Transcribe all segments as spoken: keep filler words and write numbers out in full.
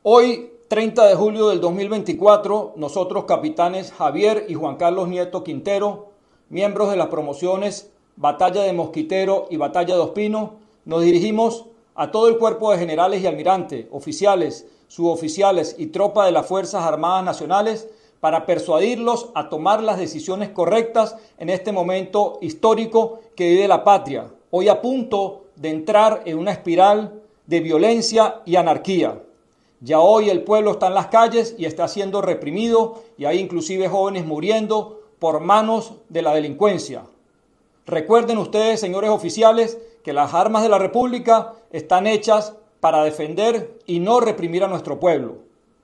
Hoy, treinta de julio del dos mil veinticuatro, nosotros, capitanes Javier y Juan Carlos Nieto Quintero, miembros de las promociones Batalla de Mosquitero y Batalla de Ospino, nos dirigimos a todo el cuerpo de generales y almirantes, oficiales, suboficiales y tropa de las Fuerzas Armadas Nacionales para persuadirlos a tomar las decisiones correctas en este momento histórico que vive la patria, hoy a punto de entrar en una espiral de violencia y anarquía. Ya hoy el pueblo está en las calles y está siendo reprimido y hay inclusive jóvenes muriendo por manos de la delincuencia. Recuerden ustedes, señores oficiales, que las armas de la República están hechas para defender y no reprimir a nuestro pueblo.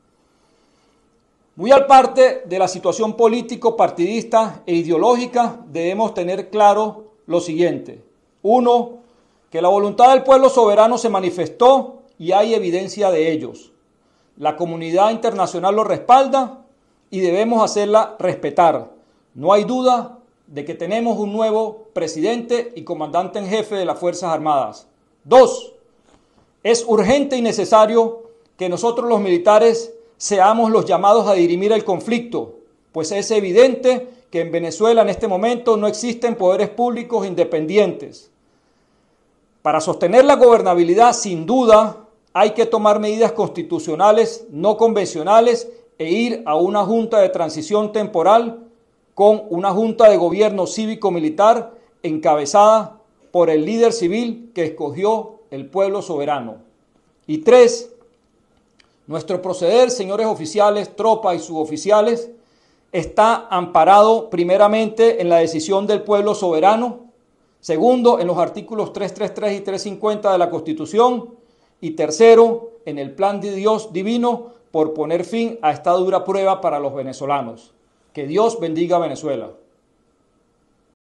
Muy al parte de la situación político, partidista e ideológica, debemos tener claro lo siguiente. Uno, que la voluntad del pueblo soberano se manifestó y hay evidencia de ellos. La comunidad internacional lo respalda y debemos hacerla respetar. No hay duda de que tenemos un nuevo presidente y comandante en jefe de las Fuerzas Armadas. Dos, es urgente y necesario que nosotros los militares seamos los llamados a dirimir el conflicto, pues es evidente que en Venezuela en este momento no existen poderes públicos independientes. Para sostener la gobernabilidad, sin duda, hay que tomar medidas constitucionales no convencionales e ir a una junta de transición temporal con una junta de gobierno cívico-militar encabezada por el líder civil que escogió el pueblo soberano. Y tres, nuestro proceder, señores oficiales, tropa y suboficiales, está amparado primeramente en la decisión del pueblo soberano, segundo, en los artículos trescientos treinta y tres y trescientos cincuenta de la Constitución, y tercero, en el plan de Dios divino por poner fin a esta dura prueba para los venezolanos. Que Dios bendiga a Venezuela.